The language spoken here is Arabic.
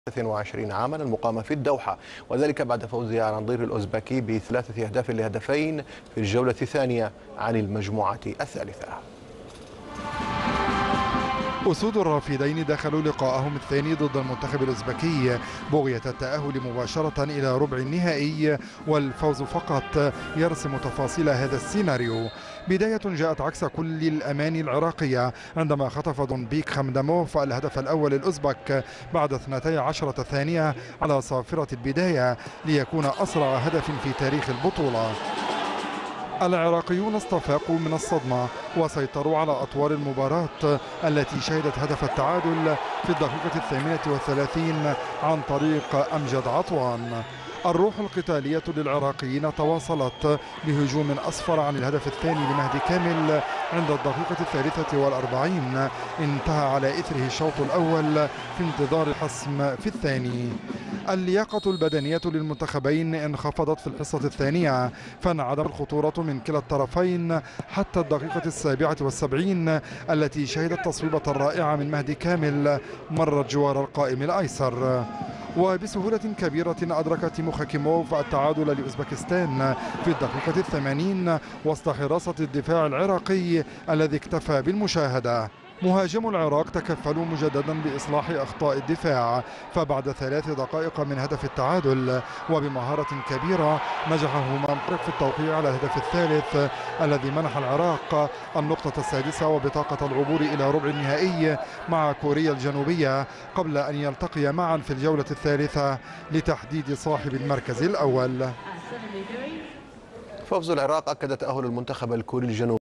23 عاما المقامة في الدوحة، وذلك بعد فوزها على النظير الأوزبكي ب3 أهداف لهدفين في الجولة الثانية عن المجموعة الثالثة. أسود الرافدين دخلوا لقاءهم الثاني ضد المنتخب الأوزبكي بغية التأهل مباشرة إلى ربع النهائي، والفوز فقط يرسم تفاصيل هذا السيناريو. بداية جاءت عكس كل الأماني العراقية عندما خطف دونبيك خمدموف الهدف الأول الأوزبك بعد 12 ثانية على صافرة البداية ليكون أسرع هدف في تاريخ البطولة. العراقيون استفاقوا من الصدمة وسيطروا على أطوار المباراة التي شهدت هدف التعادل في الدقيقة 38 عن طريق أمجد عطوان. الروح القتالية للعراقيين تواصلت بهجوم أسفر عن الهدف الثاني لمهدي كامل عند الدقيقة 43 انتهى على إثره الشوط الأول في انتظار الحسم في الثاني. اللياقة البدنية للمنتخبين انخفضت في الحصة الثانية، فانعدم الخطورة من كلا الطرفين حتى الدقيقة 77 التي شهدت تصويبة رائعة من مهدي كامل مرت جوار القائم الأيسر. وبسهولة كبيرة أدرك تيمو خاكيموف التعادل لأوزبكستان في الدقيقة 80 وسط حراسة الدفاع العراقي الذي اكتفى بالمشاهدة. مهاجمو العراق تكفلوا مجددا بإصلاح أخطاء الدفاع، فبعد 3 دقائق من هدف التعادل وبمهارة كبيرة نجح همام طارق في التوقيع على الهدف الثالث الذي منح العراق النقطة السادسة وبطاقة العبور إلى ربع النهائي مع كوريا الجنوبية قبل أن يلتقي معا في الجولة الثالثة لتحديد صاحب المركز الأول. فوز العراق أكد تأهل المنتخب الكوري الجنوبي